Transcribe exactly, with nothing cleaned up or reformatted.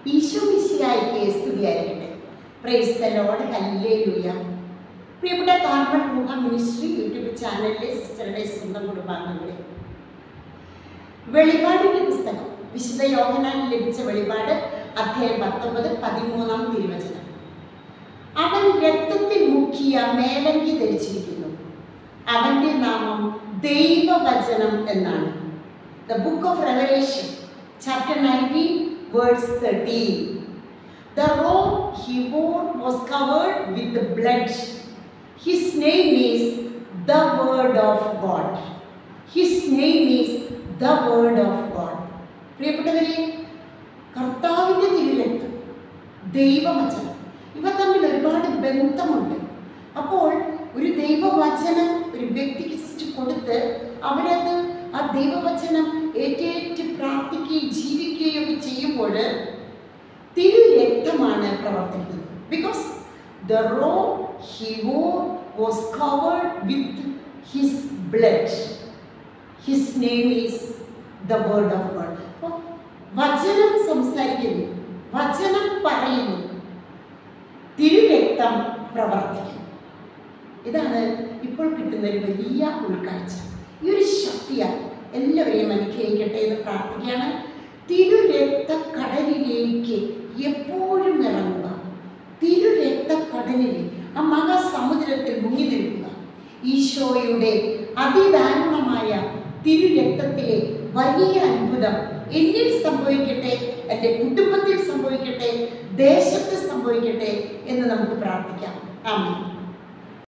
ഈശോ മിശിഹായ്ക്ക് സ്തുതിയായിരിക്കട്ടെ. Praise the Lord, hallelujah. പ്രിയപ്പെട്ട കാർമൽ റൂഹ മിനിസ്ട്രി യൂട്യൂബ് ചാനലിലെ സിസ്റ്ററുടെ സ്വന്തം കുടുംബാംഗങ്ങളെ, വെളിപാടിന്റെ പുസ്തകം വിശുദ്ധ യോഹന്നാനിൽ ലഭിച്ച വെളിപാട് അധ്യായം പത്തൊമ്പത് പതിമൂന്നാം തിരുവചനം. അവൻ രക്തത്തിൽ മുക്കിയ മേലങ്കി ധരിച്ചിരിക്കുന്നു, അവന്റെ നാമം ദൈവവചനം എന്നാണ്. The book of Revelation, chapter nineteen, verse thirteen. The robe he wore was covered with the blood. His name is the Word of God. His name is the Word of God. പ്രിയപ്പെട്ടവരെ, കർത്താവിൻ്റെ തിരുരക്തം, ദൈവവചനം, ഇവ തമ്മിൽ ഒരുപാട് ബന്ധമുണ്ട്. അപ്പോൾ ഒരു ദൈവവചനം ഒരു വ്യക്തിക്ക് സൃഷ്ടി കൊടുത്ത് അവരത് ആ ദൈവവചനം ഏറ്റേറ്റ് പ്രാർത്ഥിക്കുകയും ജീവിക്കുകയും ഒക്കെ ചെയ്യുമ്പോൾ തിരുരക്തമാണ് പ്രവർത്തിക്കുന്നത്. Because the robe he wore was covered with his blood. His name is the word of God. അപ്പോൾ വചനം സംസാരിക്കുന്നു, വചനം പറയുന്നു, തിരുരക്തം പ്രവർത്തിക്കുന്നു. ഇതാണ് ഇപ്പോൾ കിട്ടുന്ന ഒരു വലിയ ഉൾക്കാഴ്ച. ഈ ഒരു ശക്തിയാൽ എല്ലാവരെയും അനുഗ്രഹിക്കട്ടെ എന്ന് പ്രാർത്ഥിക്കുകയാണ്. തിരുരക്തക്കടലിലേക്ക് എപ്പോഴും ഇറങ്ങുക, തിരുരക്തക്കടലിൽ ആ മഹാസമുദ്രത്തിൽ മുങ്ങി നിൽക്കുക. ഈശോയുടെ അതിദാരുണമായ തിരുരക്തത്തിലെ വലിയ അത്ഭുതം എന്നിൽ സംഭവിക്കട്ടെ, എൻ്റെ കുടുംബത്തിൽ സംഭവിക്കട്ടെ, ദേശത്ത് സംഭവിക്കട്ടെ എന്ന് നമുക്ക് പ്രാർത്ഥിക്കാം. ആമേൻ.